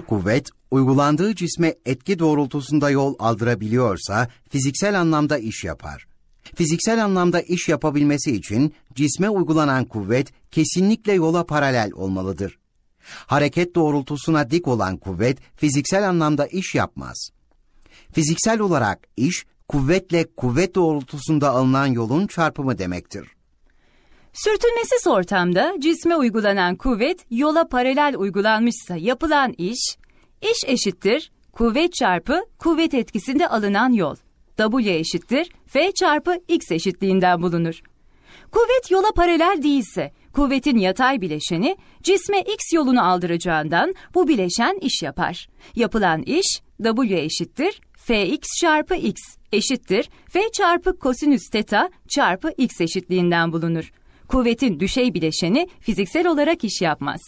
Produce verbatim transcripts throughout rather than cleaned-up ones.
Bir kuvvet, uygulandığı cisme etki doğrultusunda yol aldırabiliyorsa, fiziksel anlamda iş yapar. Fiziksel anlamda iş yapabilmesi için, cisme uygulanan kuvvet, kesinlikle yola paralel olmalıdır. Hareket doğrultusuna dik olan kuvvet, fiziksel anlamda iş yapmaz. Fiziksel olarak iş, kuvvetle kuvvet doğrultusunda alınan yolun çarpımı demektir. Sürtünmesiz ortamda cisme uygulanan kuvvet yola paralel uygulanmışsa yapılan iş, iş eşittir kuvvet çarpı kuvvet etkisinde alınan yol. W eşittir F çarpı X eşitliğinden bulunur. Kuvvet yola paralel değilse, kuvvetin yatay bileşeni cisme X yolunu aldıracağından bu bileşen iş yapar. Yapılan iş W eşittir Fx çarpı X eşittir F çarpı kosinüs teta çarpı X eşitliğinden bulunur. Kuvvetin düşey bileşeni fiziksel olarak iş yapmaz.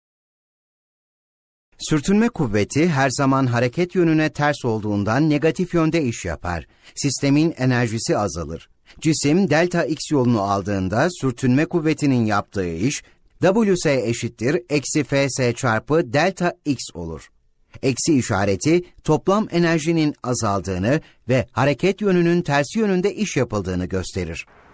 Sürtünme kuvveti her zaman hareket yönüne ters olduğundan negatif yönde iş yapar. Sistemin enerjisi azalır. Cisim delta X yolunu aldığında sürtünme kuvvetinin yaptığı iş Ws eşittir eksi Fs çarpı delta X olur. Eksi işareti toplam enerjinin azaldığını ve hareket yönünün tersi yönünde iş yapıldığını gösterir.